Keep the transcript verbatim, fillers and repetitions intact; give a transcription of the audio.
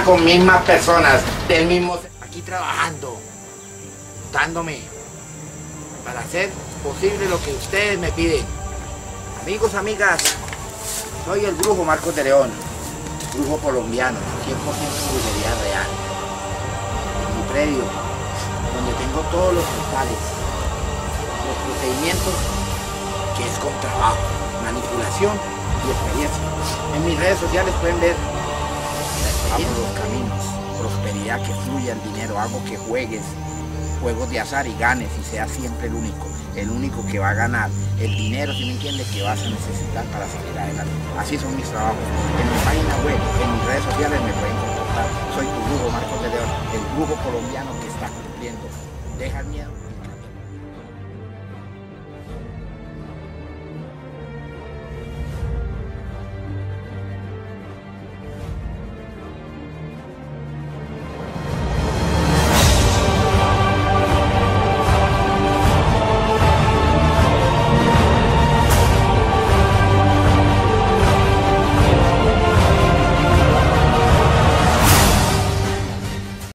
con mismas personas, del mismo... Aquí trabajando, dándome para hacer posible lo que ustedes me piden. Amigos, amigas, soy el brujo Marcos de León, brujo colombiano, cien por ciento brujería real. En mi predio, donde tengo todos los rituales, los procedimientos, que es con trabajo, manipulación y experiencia. En mis redes sociales pueden ver abro los caminos, prosperidad, que fluya el dinero, hago que juegues juegos de azar y ganes y seas siempre el único, el único que va a ganar el dinero, si me entiendes, que vas a necesitar para salir adelante. Así son mis trabajos. En mi página web, en mis redes sociales me pueden contactar. Soy tu brujo Marcos de León, el brujo colombiano que está cumpliendo. Deja el miedo.